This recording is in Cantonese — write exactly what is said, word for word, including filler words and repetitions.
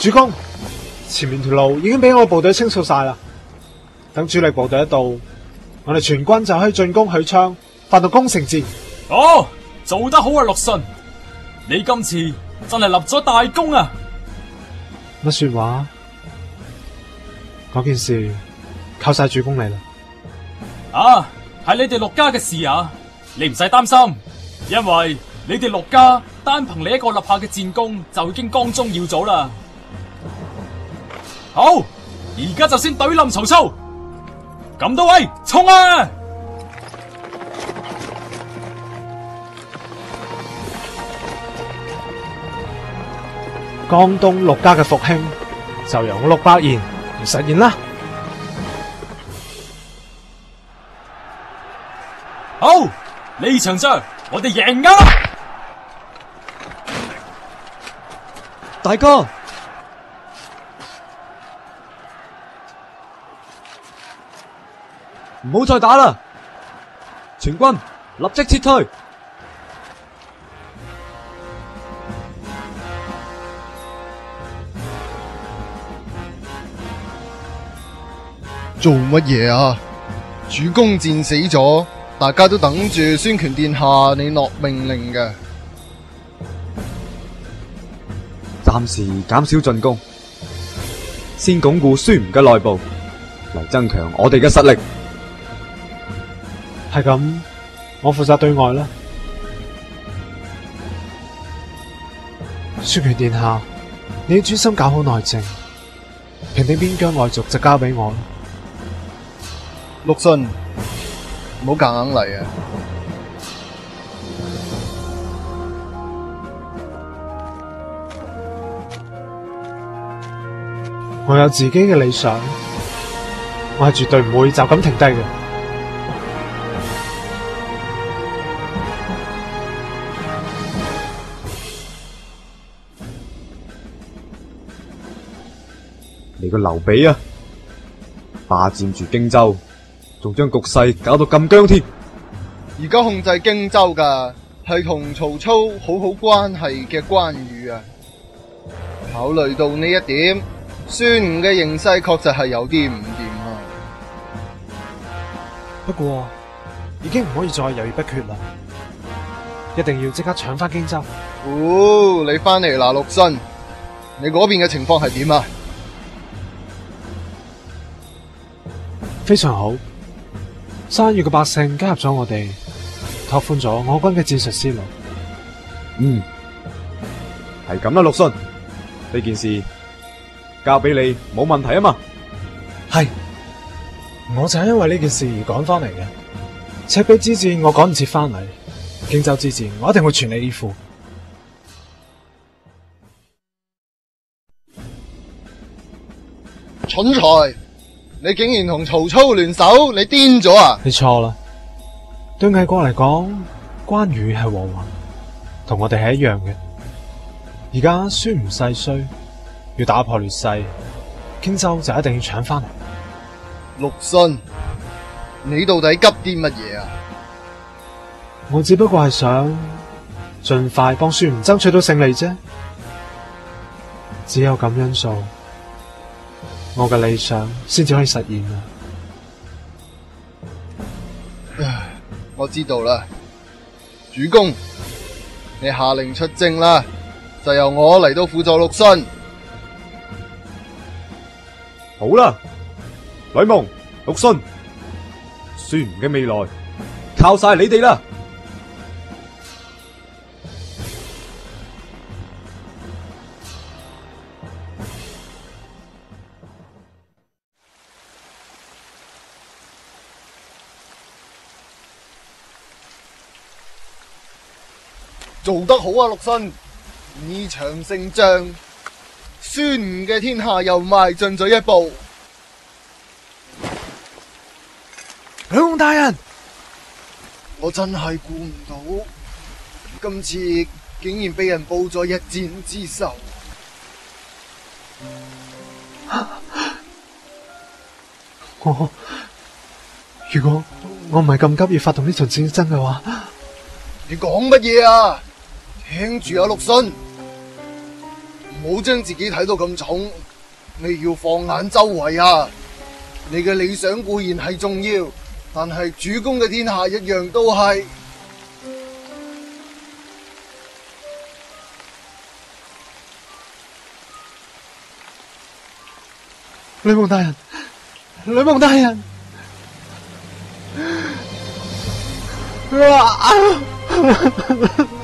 主公，前面條路已經俾我部隊清掃晒啦。等主力部隊一到，我哋全軍就可以進攻許昌，發動攻城戰。 哦，做得好啊，陸遜，你今次真係立咗大功啊！ 乜說話？嗰件事靠晒主公你啦。 啊，係你哋陸家嘅事啊，你唔使擔心，因為你哋陸家單憑你一個立下嘅戰功就已經光宗耀祖啦。好，而家就先懟冧曹操。咁多位，衝啊！ 江東陸家嘅復興就由我陸伯賢嚟實現啦。 好，呢場仗我哋贏啊！ 大哥，唔好再打啦！全軍立即撤退。 做乜嘢啊？主公戰死咗，大家都等住孫權殿下你落命令嘅。 暫時減少進攻，先鞏固孫吳嘅內部，嚟增強我哋嘅實力。 係咁，我負責對外啦。孫權殿下，你要專心搞好內政，平定邊疆外族就交俾我啦。 陸遜，唔好夾硬嚟啊！ 我有自己嘅理想，我係絕對唔會就咁停低嘅。 你個劉備啊，霸佔住荊州，仲將局勢搞到咁僵添。 而家控制荊州噶係同曹操好好關係嘅關羽啊。考慮到呢一點，孫吳嘅形勢確實係有啲唔掂啊。 不過已經唔可以再猶豫不決啦，一定要即刻搶翻荊州。 哦，你翻嚟啦，陸遜，你嗰邊嘅情況係點啊？ 非常好，山縣嘅百姓加入咗我哋，拓寬咗我軍嘅戰術思路。 嗯，係咁啦，陸遜，呢件事交俾你冇問題啊嘛。 係，我就係因為呢件事而趕翻嚟嘅。赤壁之戰我趕唔切翻嚟，荊州之戰我一定會全力以赴。 蠢材！你竟然同曹操聯手，你癲咗啊？ 你錯啦，對魏國嚟講，關羽係禍患，同我哋係一樣嘅。而家孫吳勢衰，要打破劣勢，荊州就一定要搶翻嚟。 陸遜，你到底急啲乜嘢啊？ 我只不過係想盡快幫孫吳爭取到勝利啫，只有咁因素，我嘅理想先至可以實現啊！ 唉，我知道啦，主公，你下令出征啦，就由我嚟到輔助陸遜。 好啦，呂蒙、陸遜，孫吳嘅未來靠晒你哋啦！ 做得好啊，陸遜！呢場勝仗，孫吳嘅天下又邁進咗一步。 呂蒙大人， 我真係估唔到，今次竟然俾人報咗一箭之仇。 我如果我唔係咁急要發動呢場戰爭嘅話， 你講乜嘢啊？聽住啊，陸遜， 唔好將自己睇到咁重，你要放眼周圍啊！你嘅理想固然係重要，但係主公嘅天下一樣都係。 呂蒙大人，呂蒙大人，啊！